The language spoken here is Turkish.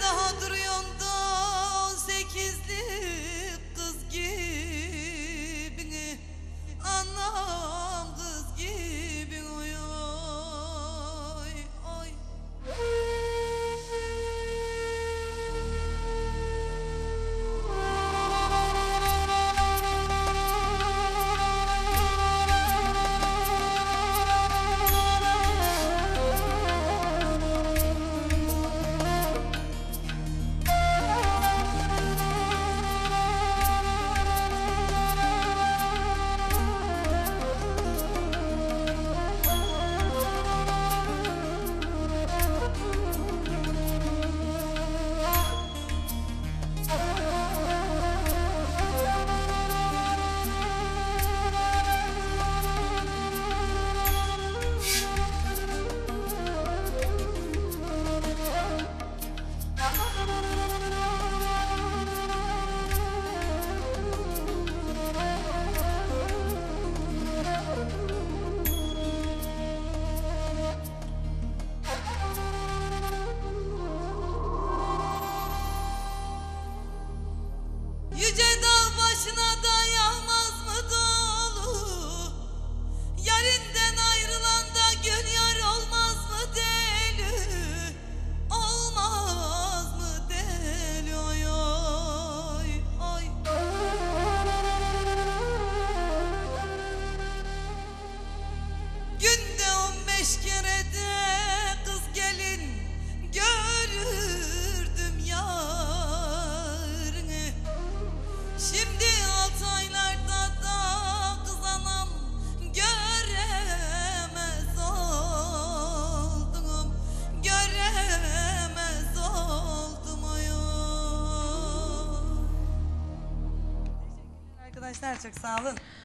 daha duruyorsun da 18'lik kız gibi, anam kız gibi, oy oy oy. Yüce dağ başına da yağmaz mı dolu? Yarinden ayrılan da gül yar olmaz mı deli? Olmaz mı deli, oy oy oy. Günde 15 kere de kız gelin görürdüm yarını. Şimdi 6 aylarda da kız anam göremez oldum, göremez oldum, oy oy. Teşekkürler arkadaşlar, çok sağ olun.